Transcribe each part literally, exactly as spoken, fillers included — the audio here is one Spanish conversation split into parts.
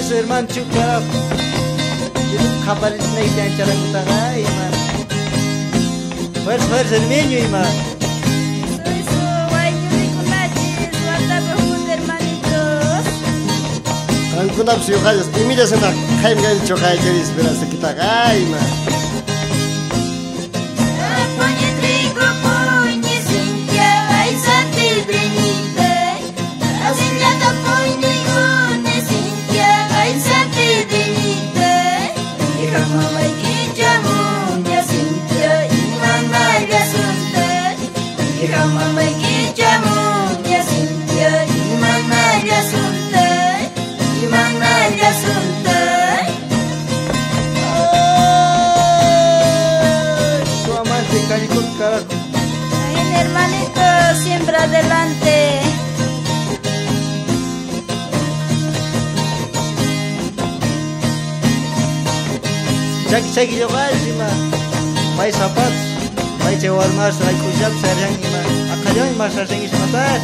esfuerzo, hermano, chupa. Yo capaz de no ir a echar a cutar, hermano. Fuerza, fuerza, el niño, hermano. Soy su guayo de Cunachi, su alta profunda, hermanitos. Ancuna psiu hayas, y mira se na caim gai chocay que espera se quita gai, man. Ay, hermanito, siempre adelante. Chaki chaki yo gai, hermano. Mai zapatos, mai cewar mas, mai kujab sarjang, hermano. Akayon mas sarjang is matar.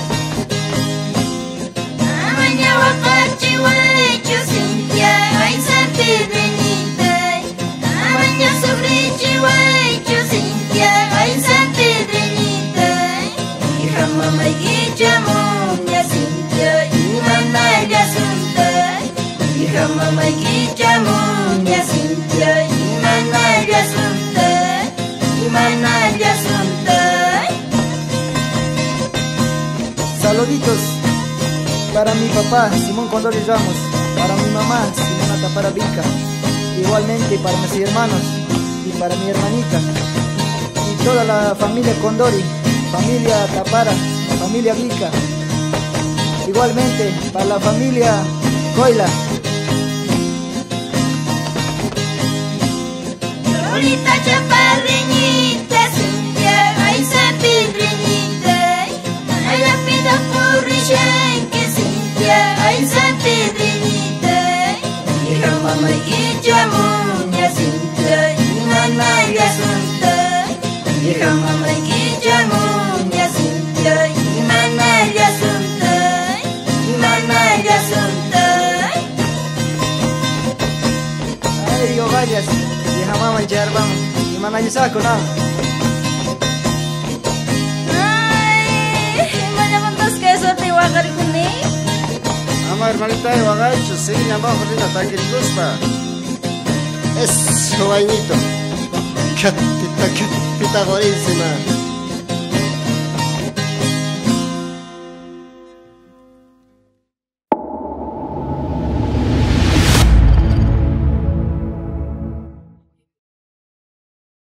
Amanya wakachi wecho Cintia, ay San Pedrinita. Amanya sufrichi wecho Cintia, ay San Pedrinita. Hija mamá y chamuña Cintia, y mamá ya sunta. Hija mamá y chamuña Cintia, y mamá ya sunta. Y mamá ya sunta. Saluditos para mi papá, Simón Condori Ramos, para mi mamá, Simonata Parabica, igualmente para mis hermanos y para mi hermanita, y toda la familia Condori, familia Tapara, familia Vica, igualmente para la familia Coila. Lolita chaparriñita, Cintia, ay San Pedrinita, ay la pida porrishenque, Cintia, ay San Pedrinita, hija mamá y chamuña, Cintia, y mamá ya sunta, hija mamá y chamuña, Cintia, y mamá ya sunta, y mamá ya sunta. Ay, yo vayas. Mama manjar bang, gimana aja saku na? Ay, mana mantas que eso te va a dar con él. Ama hermanita de Wagacho, sí, llama Jorita Taquiricuspa. Es vainito. Catita, catita, gorísima.